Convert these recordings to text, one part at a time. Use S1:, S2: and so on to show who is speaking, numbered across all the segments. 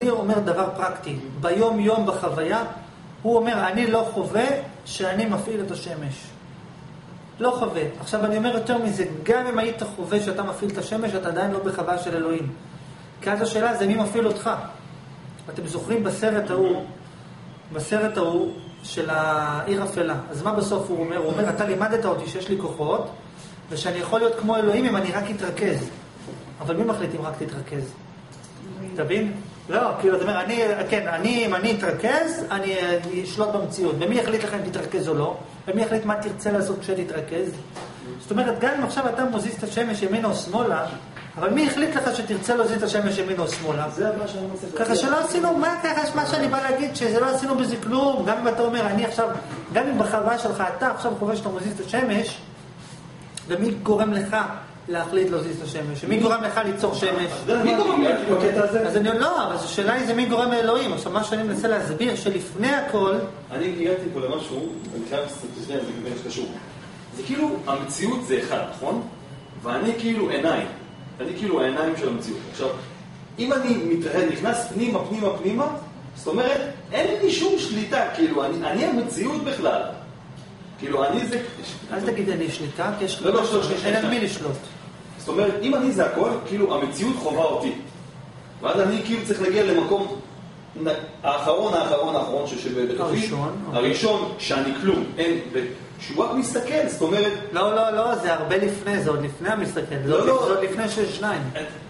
S1: אומר דבר פרקטי. ביום יום בחוויה, הוא אומר, אני לא חווה שאני מפעיל את השמש. לא חווה. עכשיו אני אומר יותר מזה, גם אם היית חווה שאתה מפעיל את השמש, אתה עדיין לא בחוויה של אלוהים. כי אז השאלה זה מי מפעיל אותך. אתם זוכרים בסרט ההוא של העיר אפלה. אז מה בסוף הוא אומר? הוא אומר, אתה לימדת אותי שיש לי כוחות, ושאני יכול להיות כמו אלוהים אם אני רק אתרכז. אבל מי מחליט אם רק תתרכז? תבין? לא, כאילו, זאת אומרת, אם אני אתרכז, אני אשלוט במציאות. ומי יחליט לך אם תתרכז או לא? ומי יחליט מה תרצה לעשות כשתתרכז? זאת אומרת, גם אם עכשיו אתה מוזיז את השמש ימינה או שמאלה, אבל מי החליט לך שתרצה להוזיז את השמש ימינה או שמאלה?
S2: זה מה שאני רוצה.
S1: ככה שלא עשינו, מה שאני בא להגיד, שזה לא עשינו בזה כלום. גם אם אתה אומר, אני עכשיו, גם אם בחוויה שלך, אתה עכשיו חווה שאתה מוזיז את השמש, ומי גורם לך להחליט להוזיז את השמש? מי גורם לך ליצור שמש?
S2: מי גורם לך בקטע הזה?
S1: אז אני לא, אבל השאלה היא זה מי גורם לאלוהים. עכשיו מה שאני מנסה להסביר, שלפני הכל...
S3: אני הגעתי פה למשהו, אני חייב לסתכל, זה באמת קשור. זה כאילו, המציאות זה אחד, נכון? ואני כאילו עיניים. אני כאילו העיניים של המציאות. עכשיו, אם אני נכנס פנימה, זאת אומרת, אין לי שום שליטה, כאילו, אני המציאות בכלל. כאילו, אני זה...
S1: אל תגיד אני שליטה, כי יש...
S3: לא,
S1: אין על מי לשלוט.
S3: זאת אומרת, אם אני זה הכל, כאילו, המציאות חובה אותי. ואז אני כאילו צריך להגיע למקום האחרון שבתוכי. הראשון, שאני כלום. אין... שהוא רק מסתכל, זאת אומרת...
S1: לא, זה הרבה לפני, זה עוד לפני המסתכל. זה עוד לפני שיש שניים.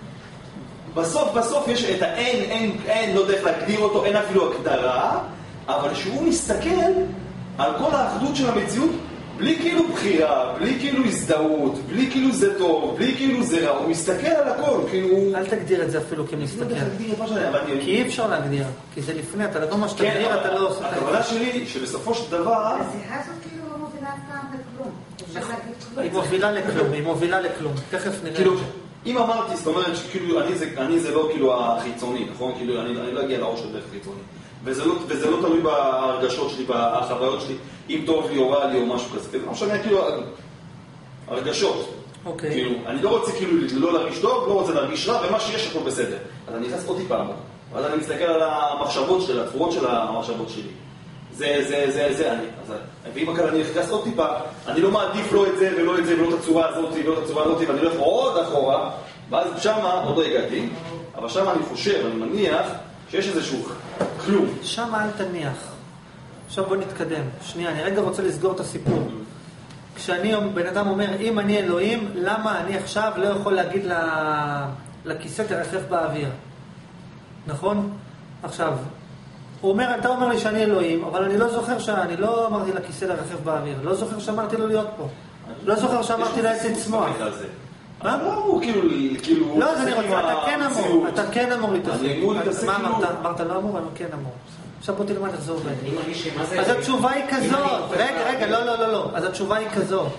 S3: בסוף יש את אין, לא יודע איך להגדיר אותו, אין אפילו הגדרה, אבל שהוא מסתכל על כל האחדות של המציאות, בלי כאילו בחירה, בלי כאילו הזדהות, בלי כאילו זה טוב, בלי כאילו זה רע, הוא מסתכל על הכל, כאילו...
S1: אל תגדיר את זה אפילו כמסתכל. כי אי אפשר להגדיר, כי זה לפני, אתה לא מה שתגדיר, אתה לא עושה...
S3: הכוונה שלי, שבסופו של דבר...
S4: הזירה הזאת כאילו לא מובילה סתם לכלום.
S1: היא מובילה לכלום. תכף נראה.
S3: כאילו, אם אמרתי, זאת אומרת שכאילו אני זה לא כאילו החיצוני, נכון? כאילו אני לא אגיע לראש של דרך חיצוני. וזה לא תלוי בהרגשות שלי, בחוויות שלי, אם טוב לי או רע לי או משהו כזה. זה לא משנה, כאילו, הרגשות.
S1: אוקיי.
S3: כאילו, אני לא רוצה כאילו לא להרגיש טוב, לא רוצה להרגיש רע, ומה שיש הכל בסדר. אז אני נכנס עוד טיפה עמוק. ואז אני מסתכל על המחשבות שלי, התפורות של המחשבות שלי. זה אני. ואם כאן אני נכנס עוד טיפה, אני לא מעדיף לא את זה ולא את זה ולא את הצורה הזאת ולא את הצורה הזאת, ואני הולך עוד אחורה, ואז שמה עוד לא הגעתי, אבל שמה אני חושב, אני מניח, שיש איזשהו כלום.
S1: שמה אל תניח. עכשיו בוא נתקדם. שנייה, אני רגע רוצה לסגור את הסיפור. כשאני, בן אדם אומר, אם אני אלוהים, למה אני עכשיו לא יכול להגיד לכיסא תרחף באוויר? נכון? עכשיו, אתה אומר לי שאני אלוהים, אבל אני לא זוכר אני לא אמרתי לכיסא לרחף באוויר. לא זוכר שאמרתי לו להיות פה. לא זוכר שאמרתי לעץ לצמוח.
S3: מה? לא, הוא כאילו...
S1: לא, אז אני רוצה, אתה כן אמור להתעסק.
S3: אני אמור להתעסק
S1: מה אמרת? אמרת לא אמור, אני כן אמור. עכשיו בוא תלמד איך זה עובד. אז התשובה היא כזאת. רגע, לא. אז התשובה היא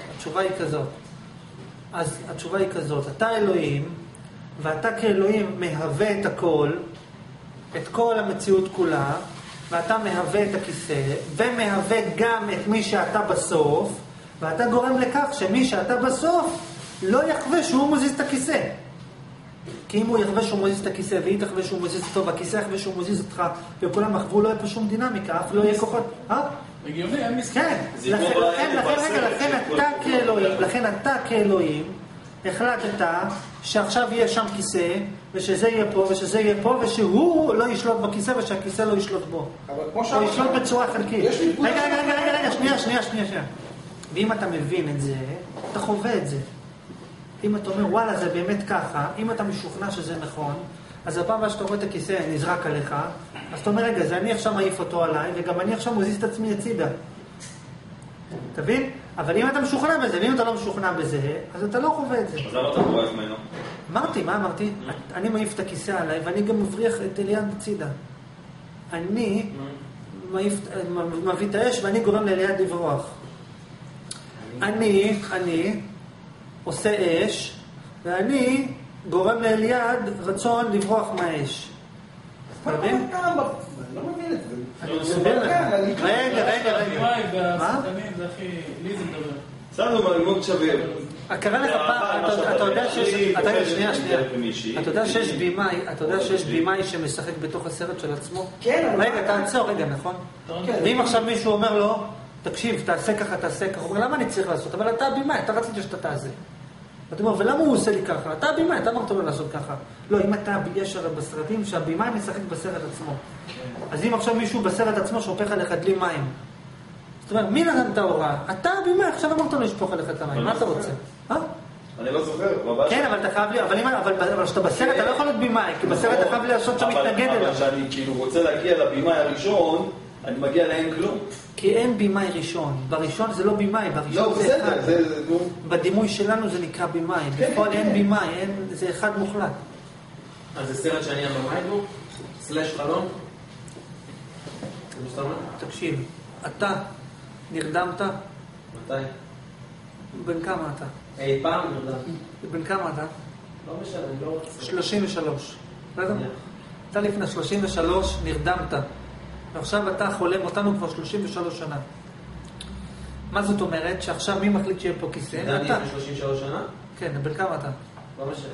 S1: כזאת. אתה אלוהים, ואתה כאלוהים מהווה את הכל, את כל המציאות כולה, ואתה מהווה את הכיסא, ומהווה גם את מי שאתה בסוף, ואתה גורם לכך שמי שאתה בסוף לא יחווה שהוא מוזיז את הכיסא. כי אם הוא יחווה שהוא מוזיז את הכיסא, והיא תחווה שהוא מוזיז אותו, והכיסא יחווה שהוא מוזיז אותך, וכולם יחוו, לא יהיה פה שום דינמיקה, אף לא יהיה כוחות.
S2: הגיוני, אין מסכים.
S1: כן, לכן אתה כאלוהים, החלטת שעכשיו יהיה שם כיסא, ושזה יהיה פה, ושזה יהיה פה, ושהוא לא ישלוט בכיסא, ושהכיסא לא ישלוט בו. הוא ישלוט בצורה חלקית. רגע, שנייה. ואם אתה מבין את זה, אתה חווה את זה. אם אתה אומר, וואלה, זה באמת ככה, אם אתה משוכנע שזה נכון, אז הפעם הבאה שאתה רואה את הכיסא נזרק עליך, אז אתה אומר, רגע, זה אני עכשיו מעיף אותו עליי, וגם אני עכשיו מוזיז את עצמי הצידה. תבין? אבל אם אתה משוכנע בזה, ואם אתה לא משוכנע בזה, אז אתה לא חווה את זה.
S3: אז למה אתה קורא ממנו?
S1: מה אמרתי? אני מעיף את הכיסא עליי, ואני גם מבריח את אליאן הצידה. אני מביא את האש, ואני גורם לאליאן לברוח. אני עושה אש, ואני גורם לאליעד רצון לברוח מהאש. אתה מבין?
S2: אני לא מבין את זה.
S1: אני מסביר לך. רגע.
S2: מה?
S1: מה?
S2: זה הכי... לי זה מדבר.
S3: סנו, מאוד שווה.
S1: קרה לך פעם, אתה יודע שיש... אתה יודע שיש בימאי שמשחק בתוך הסרט של עצמו?
S2: כן, אבל...
S1: רגע, תעצור רגע, נכון? ואם עכשיו מישהו אומר לו, תקשיב, תעשה ככה, תעשה ככה, הוא אומר, למה אני צריך לעשות? אבל אתה בימאי, אתה רצית שאתה תעשה. אתה אומר, ולמה הוא עושה לי ככה? אתה בימאי, אתה אמרת לו לעשות ככה. לא, אם אתה, יש הרי בסרטים שהבימאי משחק בסרט עצמו. אז אם עכשיו מישהו בסרט עצמו שופך עליך דלי מים, זאת אומרת, מי נתן את ההוראה? אתה בימאי, עכשיו אמרת לו לשפוך עליך את המים, מה אתה רוצה?
S3: אני לא זוכר.
S1: כן, אבל אתה חייב לי, אבל כשאתה בסרט אתה לא יכול להיות בימאי, כי בסרט אתה חייב לעשות שם מתנגד אליו.
S3: אבל כשאני כאילו רוצה להגיע לבימאי הראשון, אני מגיע לאין כלום.
S1: כי אין בימאי ראשון. בראשון זה לא בימאי, בראשון זה אחד. בדימוי שלנו זה נקרא בימאי. בפועל אין בימאי, זה אחד מוחלט.
S5: אז זה סרט שאני הבמאי בו? סלש חלום?
S1: תקשיב, אתה נרדמת?
S5: מתי?
S1: בן כמה אתה?
S5: אי פעם נרדמת.
S1: בן כמה אתה?
S5: לא משנה, אני לא רוצה.
S1: 33. אתה לפני 33 נרדמת. ועכשיו אתה חולם אותנו כבר 33 שנה. מה זאת אומרת? שעכשיו מי מחליט שיהיה פה כיסא?
S5: אתה. לפני 33 שנה?
S1: כן, בן כמה אתה?
S5: לא משנה.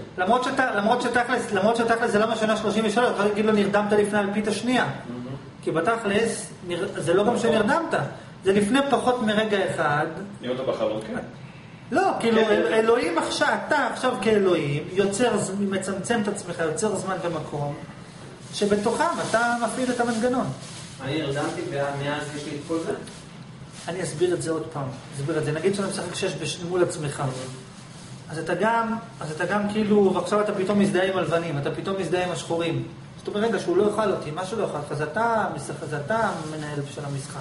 S1: למרות שתכלס זה לא משנה 33, אתה להגיד לו נרדמת לפני אלפית השנייה. כי בתכלס זה לא גם שנרדמת, זה לפני פחות מרגע אחד.
S3: נראה אותו בחלום, כן.
S1: לא, כאילו אלוהים עכשיו, אתה עכשיו כאלוהים, מצמצם את עצמך, יוצר זמן ומקום, שבתוכם אתה מפעיל את המנגנון.
S5: אני נרדמתי ומאז יש לי את כל זה?
S1: אני אסביר את זה עוד פעם. נגיד שאתה משחק 6 מול עצמך. אז אתה גם כאילו, ועכשיו אתה פתאום מזדהה עם הלבנים, אתה פתאום מזדהה עם השחורים. זאת אומרת, רגע, שהוא לא יאכל אותי, משהו לא יאכל אותך, אז אתה מנהל של המשחק.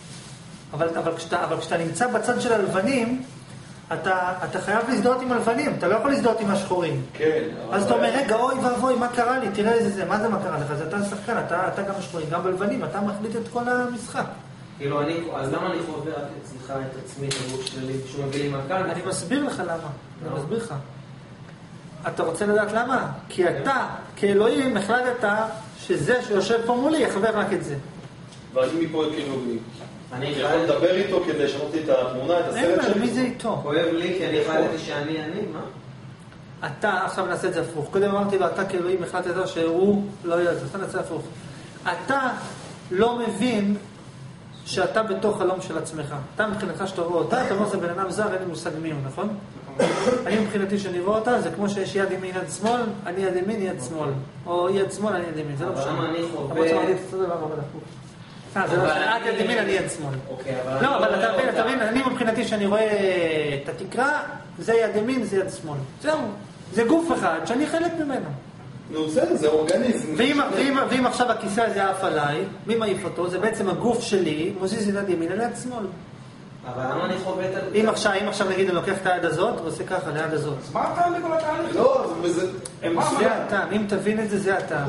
S1: אבל כשאתה נמצא בצד של הלבנים, אתה חייב להזדהות עם הלבנים, אתה לא יכול להזדהות עם השחורים.
S3: כן.
S1: אז אתה אומר, רגע, אוי ואבוי, מה קרה לי? תראה איזה זה, מה זה מה קרה לך? אז אתה שחקן, אתה גם השחורים, גם בלבנים, אתה מחליט את כל המשחק.
S5: כאילו, אז למה אני חווה את עצמי, את הגוף שלי, כשהוא מביא לי מכאן?
S1: אני מסביר לך למה, אני מסביר לך. אתה רוצה לדעת למה? כי אתה, כאלוהים, החלטת שזה שיושב פה מולי יחווה רק את זה.
S3: ואני מפה כאילו... אני יכול לדבר איתו כדי לשנות את התמונה, את הסרט שלי?
S1: מי זה איתו?
S5: כואב לי כי אני החלטתי שאני, מה?
S1: אתה, עכשיו נעשה את זה הפוך. קודם אמרתי לו, אתה כאלוהים החלטת שהוא לא יהיה, אז אתה נעשה הפוך. אתה לא מבין שאתה בתוך חלום של עצמך. אתה מבחינתך שאתה רואה אותה, אתה אומר זה בן אדם זר, אין לי מושג מי הוא, נכון? אני מבחינתי שאני רואה אותה, זה כמו שיש יד ימין יד שמאל, אני יד ימין יד שמאל. או יד שמאל, אני יד ימין, זה לא משנה.
S5: אבל למה אני חווה...
S1: אבל שמרתי את אותו דבר, אבל הפוך. זה לא משנה, את יד ימין, אני יד שמאל. לא, אבל אתה מבין, אני מבחינתי שאני רואה את התקרה, זה יד ימין, זה יד שמאל. זהו, זה גוף אחד שאני חלק ממנו.
S3: נו, זה אורגניזם.
S1: ואם עכשיו הכיסא הזה עף עליי, מי מעיף אותו? זה בעצם הגוף שלי, מוזיז את יד ימין ליד שמאל.
S5: אבל למה אני חווה את...
S1: אם עכשיו נגיד אני לוקח את היד הזאת, ועושה ככה ליד הזאת.
S2: אז מה הטעם לכל התהליך?
S3: לא,
S1: זה הטעם, אם תבין את זה, זה הטעם.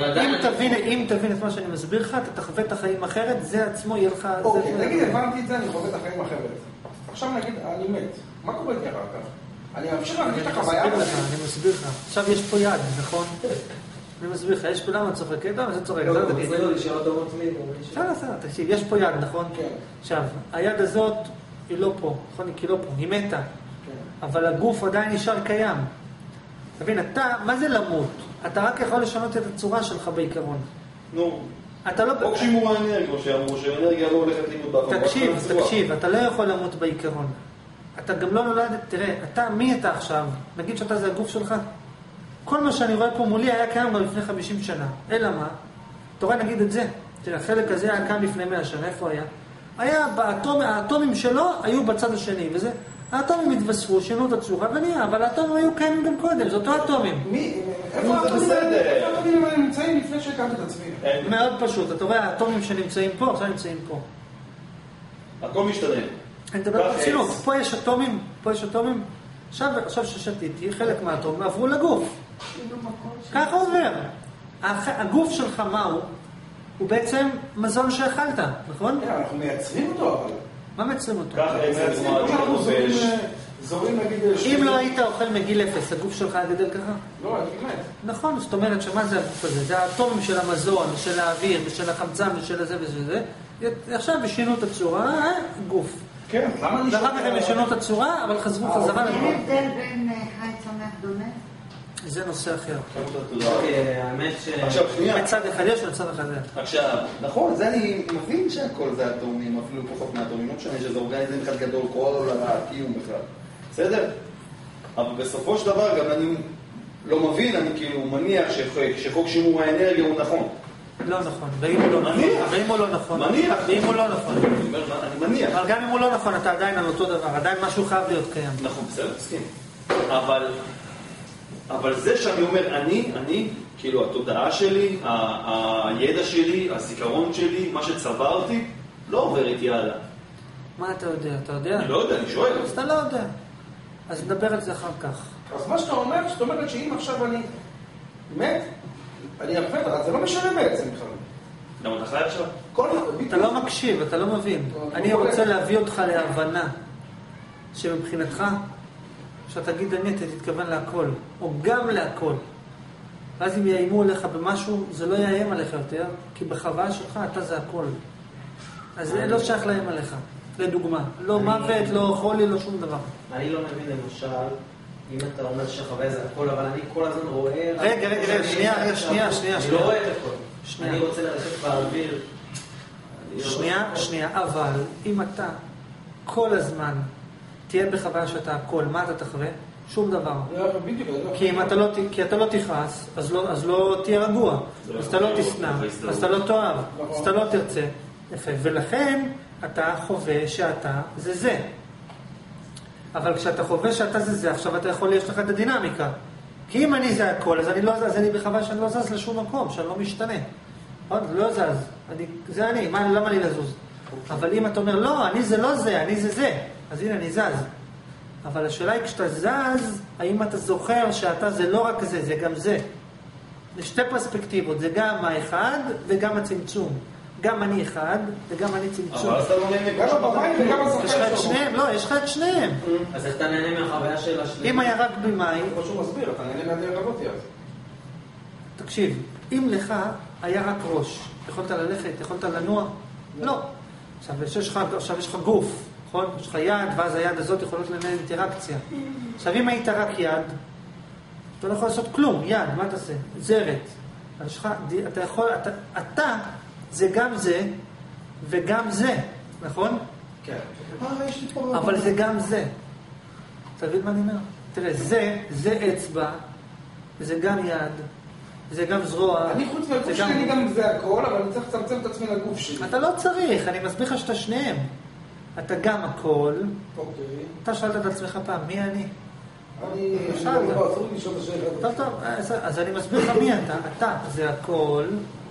S1: אם תבין את מה שאני מסביר לך, אתה תחווה את החיים אחרת, זה עצמו יהיה לך...
S2: אוקיי, נגיד, הבנתי את זה, אני חווה את החיים אחרת. עכשיו נגיד, אני מת. מה קורה איתי אחר כך? אני ממשיך להגיד את החוויה?
S1: אני מסביר לך. עכשיו יש פה יד, נכון? אני מסביר לך, יש פה למה צוחק, לא, זה צוחק.
S5: לא, תצליח לו לשאול אותו מוצמי.
S1: תקשיב, יש פה יד, נכון?
S2: כן.
S1: עכשיו, היד הזאת היא לא פה, נכון? היא לא פה, היא מתה. אבל הגוף עדיין נשאר קיים. תבין, אתה, מה זה למות? אתה רק יכול לשנות את הצורה שלך בעיקרון.
S3: נו.
S1: אתה לא...
S3: או כשימור האנרגיה, כמו שאמרו, שהאנרגיה לא הולכת לימוד באחר.
S1: תקשיב, אתה לא יכול למות בעיקרון. אתה גם לא נולד, תראה, אתה, מי אתה עכשיו? נגיד שאתה זה הגוף שלך. כל מה שאני רואה פה מולי היה קיים גם לפני 50 שנה. אלא מה? אתה רואה נגיד את זה. תראה, החלק הזה היה קם לפני 100 שנה. איפה היה? היה האטומים שלו היו בצד השני, וזה, האטומים התווספו, שינו את הצורה ונהיה, אבל האטומים היו קיימים גם קודם, זה אותו האטומים.
S2: איפה האטומים האלה נמצאים לפני שהקמת את עצמי?
S1: מאוד פשוט, אתה רואה, האטומים שנמצאים פה, עכשיו נמצאים פה.
S3: הכל משתנה.
S1: אני מדבר ברצינות, פה יש אטומים, עכשיו ששתיתי, חלק מהאטומים עברו לגוף. ככה עובר. הגוף שלך מהו? הוא בעצם מזון שאכלת, נכון?
S2: אנחנו מייצרים אותו אבל.
S1: מה מייצרים אותו?
S3: ככה
S2: אנחנו זורים נגיד...
S1: אם לא היית אוכל מגיל 0, הגוף שלך היה גדל ככה?
S2: לא, אני באמת.
S1: נכון, זאת אומרת שמה זה הגוף הזה? זה האטומים של המזון, של האוויר, של החמצן, של הזה וזה. עכשיו שינו את הצורה, גוף.
S2: כן, למה אני
S1: ואחר כך הם ישנו את הצורה, אבל חזרו חזרה
S4: אין
S1: לבוא.
S4: הבדל בין חי צומח דומה?
S1: זה נושא אחר.
S5: האמת ש...
S3: עכשיו, שנייה.
S1: מצד אחד יש ומצד אחד אין.
S3: עכשיו, נכון, זה אני מבין שהכל זה אטומים, אפילו פחות מהאטומים, לא משנה שזה אורגניזם אחד גדול, כל הקיום בכלל. בסדר? אבל בסופו של דבר גם אני לא מבין, אני כאילו מניח שחוק שימור האנרגיה הוא נכון.
S1: לא נכון, ואם הוא לא נכון. ואם הוא לא נכון.
S3: מניח.
S1: ואם הוא לא נכון.
S3: אני מניח.
S1: אבל גם אם הוא לא נכון, אתה עדיין על אותו דבר, עדיין משהו חייב להיות קיים.
S3: נכון, בסדר, מסכים. אבל זה שאני אומר, אני, כאילו התודעה שלי, הידע שלי, הזיכרון שלי, מה שצברתי, לא עובר איתי הלאה.
S1: מה אתה יודע? אתה יודע?
S3: אני לא יודע, אני שואל.
S1: אז אתה לא יודע. אז נדבר על זה אחר כך.
S2: אז מה שאתה אומר, זאת אומרת שאם עכשיו אני מת, אני ארפת, אז זה לא משנה בעצם בכלל.
S3: למה אתה חי עכשיו?
S1: אתה לא מקשיב, אתה לא מבין. אני רוצה להביא אותך להבנה שמבחינתך, שאתה תגיד אני, אתה תתכוון להכל, או גם להכל. ואז אם יאיימו עליך במשהו, זה לא יאיים עליך יותר, כי בחוויה שלך אתה זה הכל. אז זה לא שייך לאיים עליך. לדוגמה, לא מוות, לא חולי, לא שום דבר.
S5: אני לא מבין למשל, אם אתה אומר שהחוויה זה הכל, אבל אני כל הזמן רואה...
S1: רגע, שנייה.
S5: אני לא רואה את הכל. אני רוצה ללכת באוויר.
S1: שנייה, אבל אם אתה כל הזמן תהיה בחוויה שאתה הכל, מה אתה תחווה? שום דבר. כי אתה לא תכעס, אז לא תהיה רגוע. אז אתה לא תשנא, אז אתה לא תאהב, אז אתה לא תרצה. יפה, ולכן אתה חווה שאתה זה זה. אבל כשאתה חווה שאתה זה, עכשיו אתה יכול, יש לך את הדינמיקה. כי אם אני זה הכל, אז אני בחוויה שאני לא זז לשום מקום, שאני לא משתנה. לא זז. זה אני, למה לי לזוז? אבל אם אתה אומר, לא, אני זה לא זה, אני זה זה. אז הנה, אני זז. אבל השאלה היא, כשאתה זז, האם אתה זוכר שאתה זה לא רק זה, זה גם זה. זה שתי פרספקטיבות, זה גם האחד וגם הצמצום. גם אני אחד וגם אני צמצום.
S3: אבל אז אתה לא נהנה
S2: גם במים וגם הזוכר
S1: יש לך את שניהם, לא, יש לך את שניהם.
S5: אז איך אתה נהנה מהחוויה של השני?
S1: אם היה רק במאי...
S2: כמו שהוא מסביר, אתה נהנה מהדרגות אז.
S1: תקשיב, אם לך היה רק ראש, יכולת ללכת, יכולת לנוע? לא. עכשיו יש לך גוף, נכון? יש לך יד, ואז היד הזאת יכולות לנהל אינטראקציה. עכשיו אם היית רק יד, אתה לא יכול לעשות כלום, יד, מה אתה עושה? זרת. אתה יכול, אתה זה גם זה וגם זה, נכון?
S2: כן.
S1: אבל זה גם זה. אתה מבין מה אני אומר? תראה, זה אצבע, זה גם יד, זה גם זרוע.
S2: אני חוץ מהגוף שלי, אני גם זה הכל, אבל אני צריך לצמצם את עצמי לגוף שלי.
S1: אתה לא צריך, אני מסביר לך שאתה שניהם. אתה גם הכל.
S2: אוקיי.
S1: אתה שאלת את עצמך פעם, מי אני?
S2: אסור לי לשאול את השאלה.
S1: טוב, אז אני מסביר לך מי אתה. אתה זה הכל.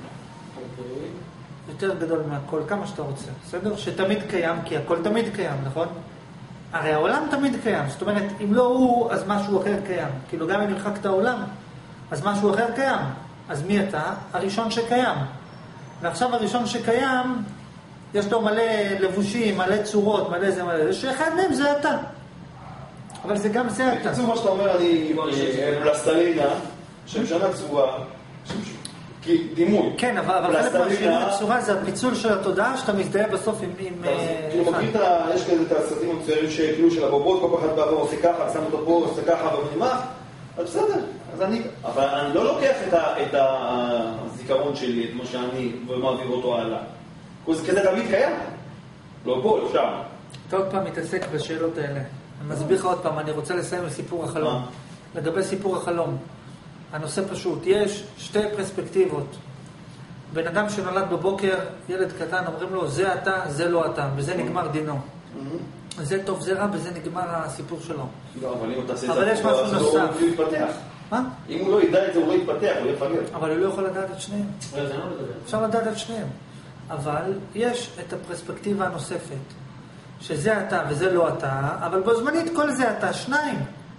S1: יותר גדול מהכל, כמה שאתה רוצה, בסדר? שתמיד קיים, כי הכל תמיד קיים, נכון? הרי העולם תמיד קיים, זאת אומרת, אם לא הוא, אז משהו אחר קיים. כאילו גם אם נלחק את העולם, אז משהו אחר קיים. אז מי אתה? הראשון שקיים. ועכשיו הראשון שקיים, יש לו מלא לבושים, מלא צורות, מלא זה, שאחד מהם זה אתה. אבל זה גם זה אתה.
S3: בקיצור, מה שאתה אומר, אני פלסטלינה, שמשנה צורה, כי דימוי.
S1: כן, אבל חלק מהשינוי הצורה זה הפיצול של התודעה שאתה מזדהה בסוף עם...
S3: כאילו מכיר יש כזה את הסרטים המצוירים שכאילו של הבובות, כל אחד בעבר עושה ככה, שם אותו פה, עושה ככה ונמח, אז בסדר. אבל אני לא לוקח את הזיכרון שלי, את מה שאני, ומעביר אותו הלאה. כזה תמיד קיים. לא פה, אפשר.
S1: אתה עוד פעם מתעסק בשאלות האלה. אני מסביר לך עוד פעם, אני רוצה לסיים לסיפור החלום. לגבי סיפור החלום. הנושא פשוט, יש שתי פרספקטיבות. בן אדם שנולד בבוקר, ילד קטן, אומרים לו, זה אתה, זה לא אתה, וזה נגמר דינו. זה טוב, זה רע, וזה נגמר הסיפור שלו.
S3: לא, אבל אם אתה עושה
S1: אבל יש משהו נוסף.
S3: הוא יתפתח.
S1: מה?
S3: אם הוא לא ידע את זה, הוא לא יתפתח, הוא יפגר.
S1: אבל הוא לא יכול לדעת את שניהם. אפשר לדעת את שניהם. אבל יש את הפרספקטיבה הנוספת, שזה אתה וזה לא אתה, אבל בו זמנית כל זה אתה, שניים.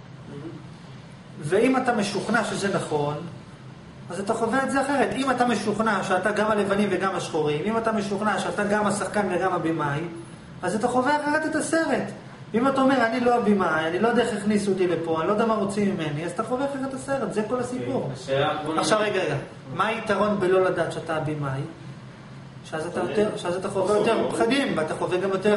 S1: ואם אתה משוכנע שזה נכון, אז אתה חווה את זה אחרת. אם אתה משוכנע שאתה גם הלבנים וגם השחורים, אם אתה משוכנע שאתה גם השחקן וגם הבימאי, אז אתה חווה אחרת את הסרט. אם אתה אומר, אני לא הבימאי, אני לא יודע איך הכניסו אותי לפה, אני לא יודע מה רוצים ממני, אז אתה חווה אחרת את הסרט, זה כל הסיפור. עכשיו רגע, מה היתרון בלא לדעת שאתה הבימאי? שאז אתה חווה יותר פחדים, ואתה חווה גם יותר...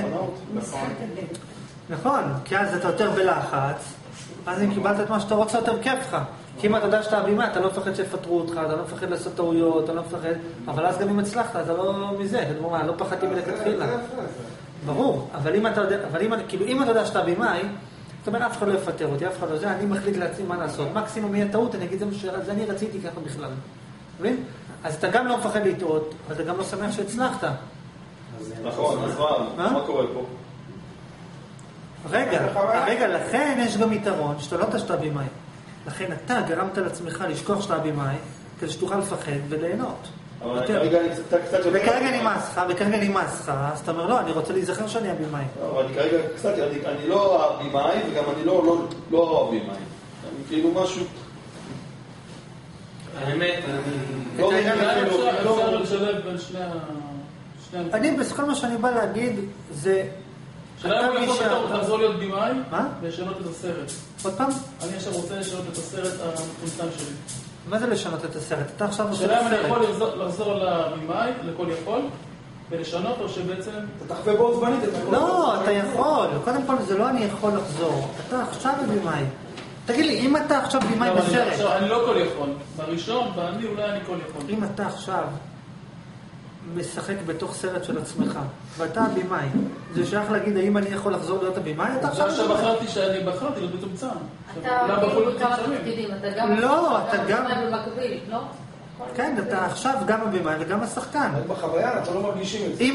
S1: נכון, כי אז אתה יותר בלחץ, אז אם קיבלת את מה שאתה רוצה, יותר כיף לך. כי אם אתה יודע שאתה אבימה, אתה לא מפחד שיפטרו אותך, אתה לא מפחד לעשות טעויות, אתה לא מפחד... אבל אז גם אם הצלחת, אתה לא מזה, אתה אומר, לא פחדתי מלכתחילה. ברור, אבל אם אתה יודע שאתה אבימה, זאת אומרת, אף אחד לא יפטר אותי, אף אחד לא זה, אני מחליט לעצמי מה לעשות. מקסימום יהיה טעות, אני אגיד זה אני רציתי ככה בכלל. מבין? אז אתה גם לא מפחד לטעות, אבל אתה גם לא שמח שהצלחת.
S3: נכון, אז מה קורה פה?
S1: רגע, לכן יש גם יתרון שאתה לא תשתה בימאי. לכן אתה גרמת לעצמך לשכוח שאתה בימאי, כדי שתוכל לפחד וליהנות.
S3: אבל כרגע אני קצת יותר...
S1: וכרגע נמאס לך, אז אתה אומר, לא, אני רוצה להיזכר שאני הבימאי.
S3: אבל כרגע קצת, אני לא הבימאי, וגם אני לא הבימאי. אני כאילו משהו...
S5: האמת,
S6: אפשר לשלב בין שני...
S1: אני, בכל מה שאני בא להגיד, זה...
S6: שאלה אם הוא יכול לחזור להיות בימאי,
S1: מה?
S6: ולשנות את הסרט.
S1: עוד פעם?
S6: אני עכשיו רוצה לשנות את הסרט המטומטם שלי.
S1: מה זה לשנות את הסרט? אתה עכשיו עושה את
S6: שאלה אם אני
S1: הסרט.
S6: יכול לחזור לבימאי, לכל יכול, ולשנות, או שבעצם...
S2: אתה תחווה בו זמנית.
S1: לא, אתה יכול. קודם כל זה לא אני יכול לחזור. אתה עכשיו בימאי. תגיד לי, אם אתה עכשיו בימאי בסרט...
S6: אני לא כל יכול. בראשון, ואני אולי אני כל יכול.
S1: אם אתה עכשיו משחק בתוך סרט של עצמך, ואתה הבימאי, זה שייך להגיד, האם אני יכול לחזור להיות הבימאי? אתה עכשיו...
S6: עכשיו בחרתי שאני בחרתי להיות מצומצם.
S4: אתה בכמה תפקידים, אתה גם...
S1: לא, אתה גם...
S4: במקביל, לא?
S1: כן, אתה עכשיו גם הבימאי וגם השחקן.
S2: בחוויה, אתה לא מרגישים את זה.
S1: אם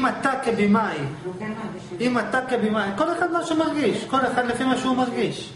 S1: אתה כבימאי, כל אחד מה שמרגיש, כל אחד לפי מה שהוא מרגיש.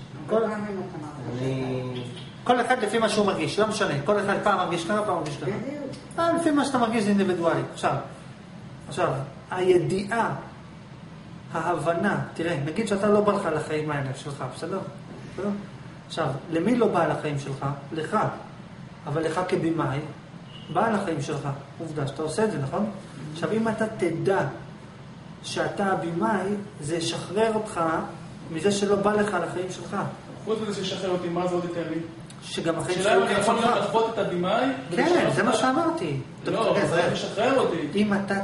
S1: כל אחד לפי מה שהוא מרגיש, לא משנה, כל אחד פעם מרגיש ככה, פעם מרגיש ככה. לפי מה שאתה מרגיש זה אינדיבידואלי. עכשיו, הידיעה, ההבנה, תראה, נגיד שאתה לא בא לך לחיים האלה שלך, בסדר? עכשיו, למי לא בא לחיים שלך? לך. אבל לך כבימאי, בא לחיים שלך. עובדה שאתה עושה את זה, נכון? עכשיו, אם אתה תדע שאתה הבימאי, זה ישחרר אותך מזה שלא בא לך לחיים שלך.
S6: חוץ מזה ששחרר אותי, מה זה עוד ייתן לי?
S1: שגם החיים שלך...
S6: שאלה אם אני יכול גם לחוות את הבימאי?
S1: כן, זה מה שאמרתי.
S6: לא, זה משחרר אותי.
S1: אם אתה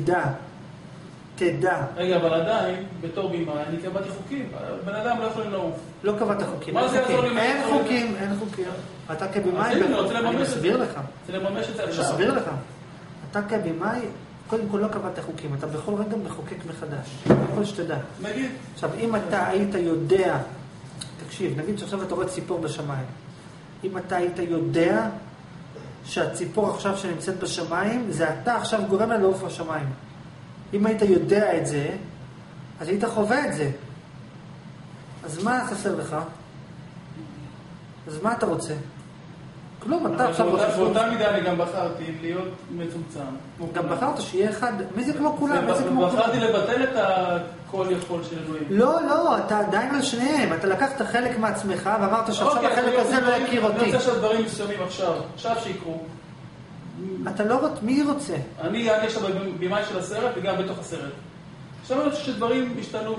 S1: תדע.
S6: רגע, אבל עדיין, בתור בימאי, אני קבעתי חוקים. בן אדם לא יכולים לעוף.
S1: לא קבעת חוקים.
S6: מה זה יעזור לי?
S1: אין חוקים. אתה כבימאי, אני מסביר לך.
S6: רוצה לממש את זה עכשיו.
S1: אני מסביר לך. אתה כבימאי, קודם כל לא קבעת חוקים. אתה בכל רגע מחוקק מחדש. בכל שתדע.
S6: נגיד.
S1: עכשיו, אם אתה היית יודע... תקשיב, נגיד שעכשיו אתה רואה ציפור בשמיים. אם אתה היית יודע שהציפור עכשיו שנמצאת בשמיים, זה אתה עכשיו גורם לה לעוף בשמיים. אם היית יודע את זה, אז היית חווה את זה. אז מה חסר לך? אז מה אתה רוצה? כלום, אתה עכשיו רוצה...
S6: באותה מידה אני גם בחרתי להיות מצומצם.
S1: גם בחרת שיהיה אחד, מי זה כמו כולם?
S6: בחרתי לבטל את הכל יכול של אלוהים.
S1: לא, אתה עדיין על שניהם. אתה לקחת חלק מעצמך ואמרת שעכשיו החלק הזה לא יכיר אותי.
S6: אני רוצה שהדברים מסוימים עכשיו שיקרו.
S1: אתה לא רוצה, מי רוצה?
S6: אני עכשיו בימאי של הסרט וגם בתוך הסרט. עכשיו אני חושב שדברים השתנו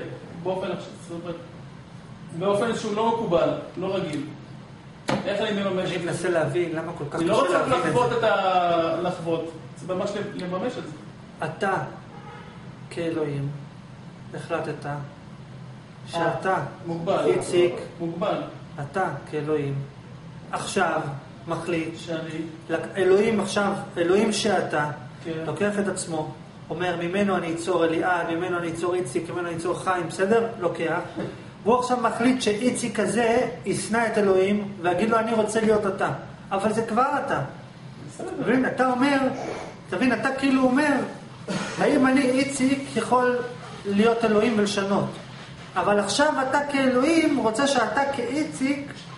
S6: באופן שהוא לא מקובל, לא רגיל. איך אני מממש את זה?
S1: אני מנסה להבין למה כל כך
S6: אני לא רוצה לחוות, זה ממש לממש את זה.
S1: אתה, כאלוהים, החלטת שאתה, איציק,
S6: מוגבל.
S1: אתה, כאלוהים, עכשיו מחליט,
S6: שאני,
S1: אלוהים שאתה, לוקח את עצמו, אומר, ממנו אני אצור אליעד, ממנו אני אצור איציק, ממנו אני אצור חיים, בסדר? לוקח. והוא עכשיו מחליט שאיציק הזה ישנא את אלוהים, ויגיד לו, אני רוצה להיות אתה. אבל זה כבר אתה. תבין, אתה אומר, תבין, אתה כאילו אומר, האם אני איציק יכול להיות אלוהים ולשנות? אבל עכשיו אתה כאלוהים רוצה שאתה כאיציק